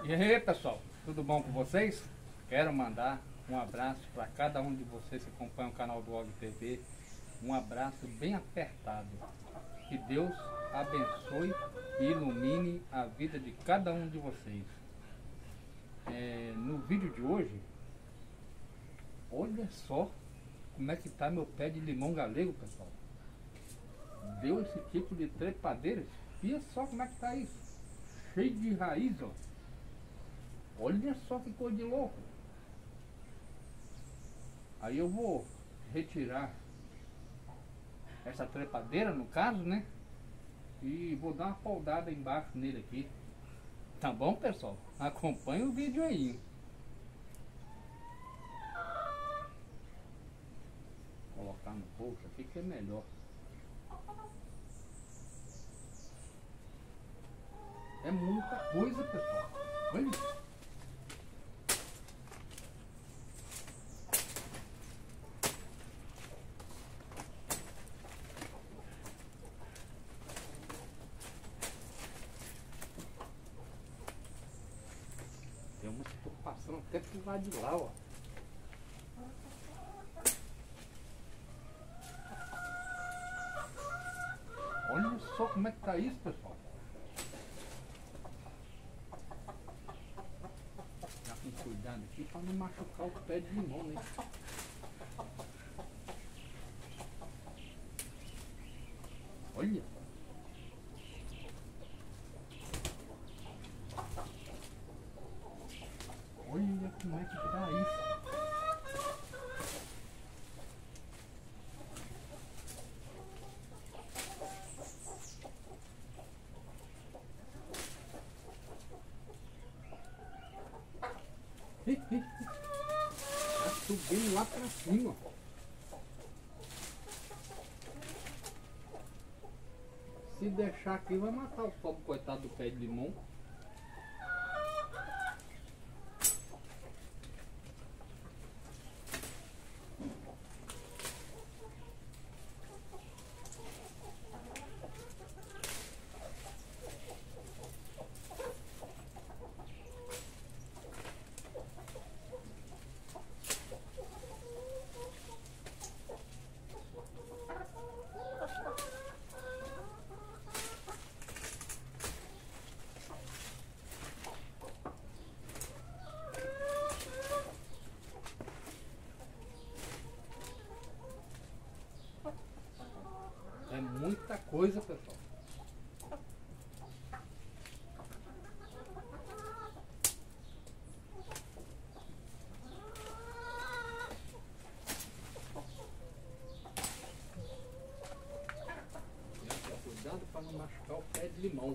E aí, pessoal, tudo bom com vocês? Quero mandar um abraço para cada um de vocês que acompanham o canal do Og TV. Um abraço bem apertado. Que Deus abençoe e ilumine a vida de cada um de vocês. No vídeo de hoje, olha só como é que tá meu pé de limão galego, pessoal. Deu esse tipo de trepadeira. Olha só como é que tá isso. Cheio de raiz, ó. Olha só que coisa de louco. Aí eu vou retirar essa trepadeira, no caso, né? E vou dar uma podada embaixo nele aqui. Tá bom, pessoal? Acompanhe o vídeo aí. Vou colocar no bolso aqui que é melhor. É muita coisa, pessoal. Olha. Tem uma que tô passando até pro lado de lá, ó. Olha só como é que tá isso, pessoal. Já com cuidado aqui para não machucar o pé de limão, né? Olha. Olha como é que tá isso. Tá subindo lá pra cima. Se deixar aqui vai matar o pobre coitado do pé de limão. É muita coisa, pessoal. Cuidado para não machucar o pé de limão.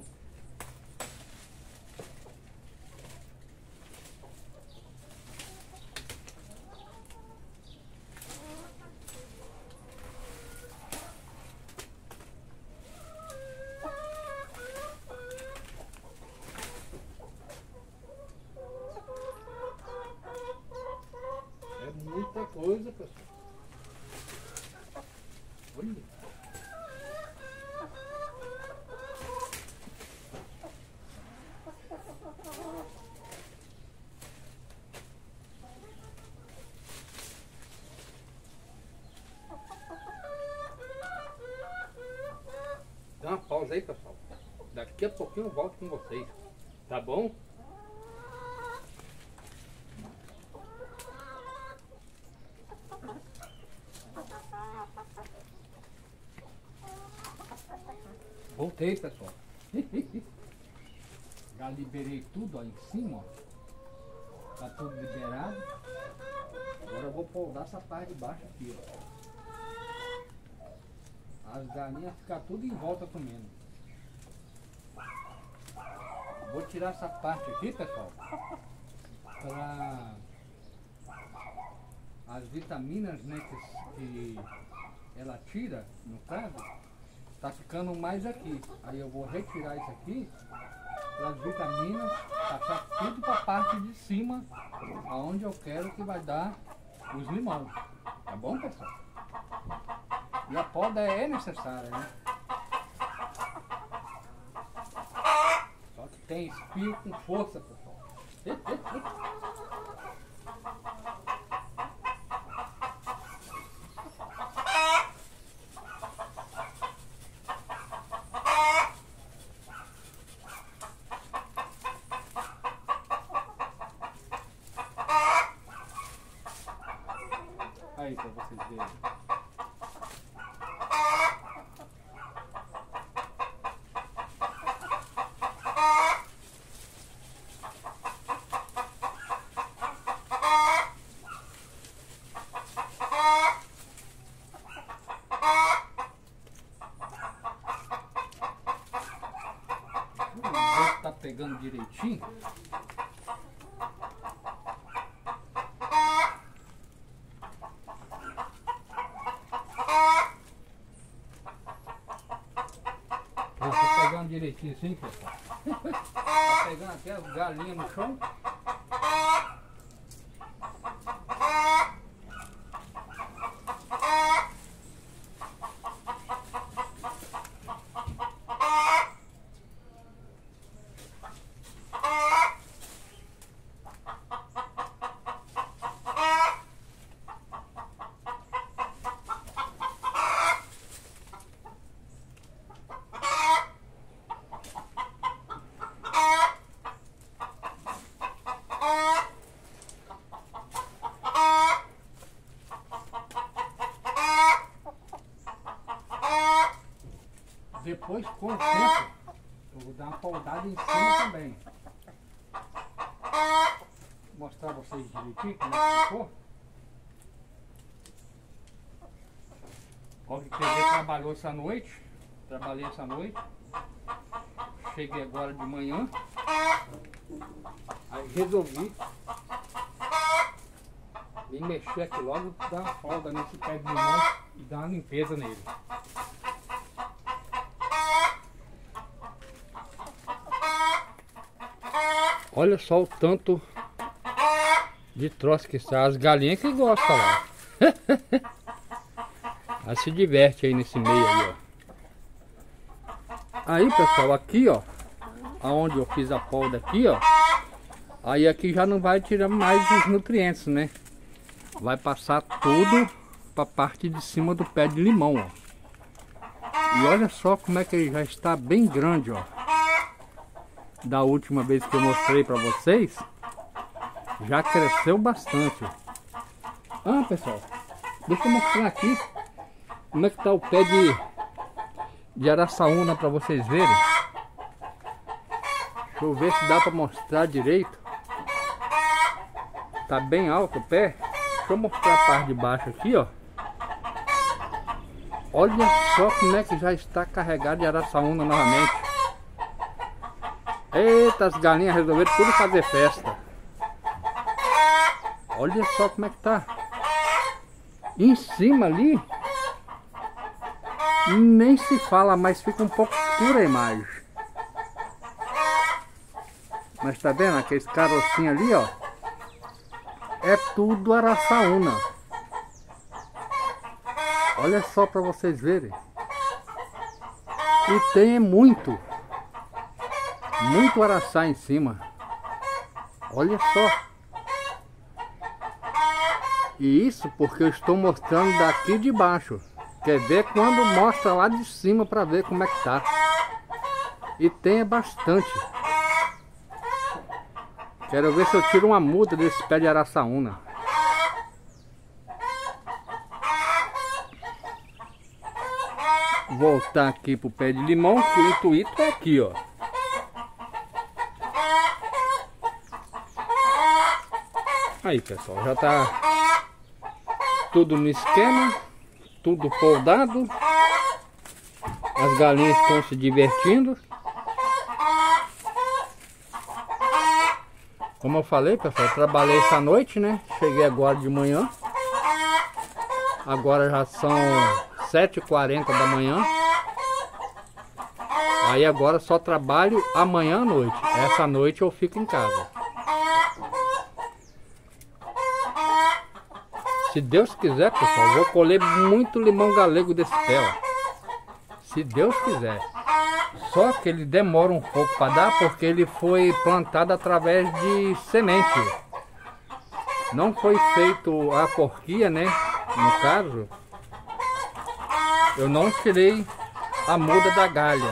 Muita coisa, pessoal. Olha. Dá uma pausa aí, pessoal. Daqui a pouquinho eu volto com vocês. Tá bom? Voltei, pessoal. Já liberei tudo ó, em cima, ó. Tá tudo liberado. Agora eu vou poldar essa parte de baixo aqui, ó. As galinhas ficam tudo em volta comendo. Vou tirar essa parte aqui, pessoal, para as vitaminas, né, que ela tira, no caso. Tá ficando mais aqui. Aí eu vou retirar isso aqui para as vitaminas, passar tudo para a parte de cima, aonde eu quero que vai dar os limões. Tá bom, pessoal? E a poda é necessária, né? Só que tem espinho com força, pessoal. Aí pra vocês verem. Tá pegando direitinho. Tá pegando direitinho assim, pessoal. Tá pegando até as galinhas no chão. Depois, com o tempo, eu vou dar uma poldada em cima também. Vou mostrar a vocês direitinho como é que ficou. Olha que peguei, trabalhou essa noite. Trabalhei essa noite. Cheguei agora de manhã. Aí resolvi vir mexer aqui logo, dar uma folga nesse pé de limão e dar uma limpeza nele. Olha só o tanto de troço que está. As galinhas que gostam lá. Elas se diverte aí nesse meio aí, ó. Aí, pessoal, aqui, ó, aonde eu fiz a polda aqui, ó. Aí aqui já não vai tirar mais os nutrientes, né? Vai passar tudo para a parte de cima do pé de limão, ó. E olha só como é que ele já está bem grande, ó. Da última vez que eu mostrei para vocês, já cresceu bastante. Ah, pessoal, deixa eu mostrar aqui como é que tá o pé de araçaúna para vocês verem. Deixa eu ver se dá para mostrar direito. Tá bem alto o pé. Deixa eu mostrar a parte de baixo aqui, ó. Olha só como é que já está carregado de araçaúna novamente. Eita, as galinhas resolveram tudo fazer festa. Olha só como é que tá. Em cima ali, nem se fala, mas fica um pouco escura a imagem. Mas tá vendo aqueles carocinhos ali, ó? É tudo araçaúna. Olha só para vocês verem. E tem muito araçá em cima. Olha só. E isso porque eu estou mostrando daqui de baixo. Quer ver quando mostra lá de cima para ver como é que tá. E tem bastante. Quero ver se eu tiro uma muda desse pé de araçaúna. Voltar aqui pro pé de limão, que o intuito é aqui, ó. Aí, pessoal, já tá tudo no esquema, tudo poldado. As galinhas estão se divertindo. Como eu falei, pessoal, eu trabalhei essa noite, né? Cheguei agora de manhã. Agora já são 7h40 da manhã. Aí agora só trabalho amanhã à noite. Essa noite eu fico em casa. Se Deus quiser, pessoal, eu vou colher muito limão galego desse pé, ó. Se Deus quiser. só que ele demora um pouco para dar, porque ele foi plantado através de semente. Não foi feito a porquia, né? No caso, eu não tirei a muda da galha.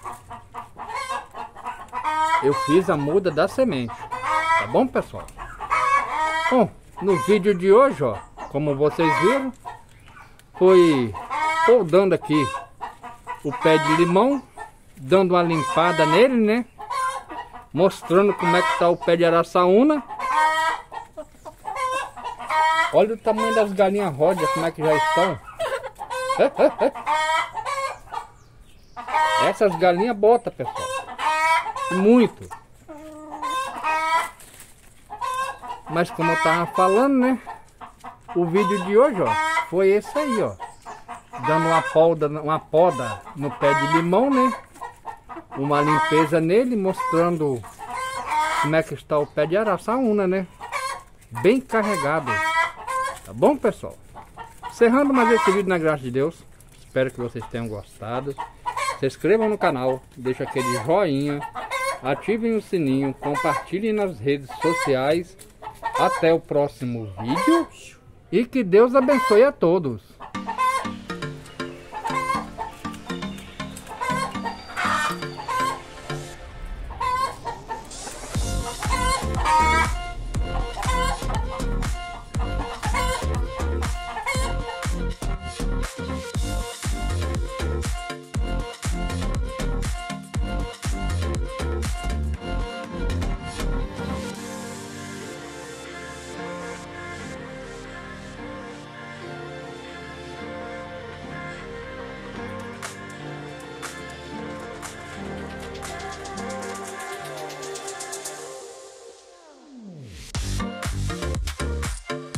Eu fiz a muda da semente. Tá bom, pessoal? Bom, no vídeo de hoje, ó, como vocês viram, foi podando aqui o pé de limão, dando uma limpada nele, né? Mostrando como é que tá o pé de araçaúna. Olha o tamanho das galinhas rodas, como é que já estão. Essas galinhas botam, pessoal. Muito. Mas como eu tava falando, né? O vídeo de hoje, ó, foi esse aí, ó. Dando uma poda no pé de limão, né? Uma limpeza nele, mostrando como é que está o pé de araçaúna, né? Bem carregado. Tá bom, pessoal? Encerrando mais esse vídeo na graça de Deus. Espero que vocês tenham gostado. Se inscrevam no canal, deixem aquele joinha, ativem o sininho, compartilhem nas redes sociais. Até o próximo vídeo e que Deus abençoe a todos.